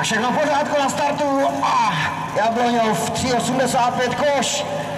Tak všechno v pořádku na startu a Jabloňov 3,85 koš.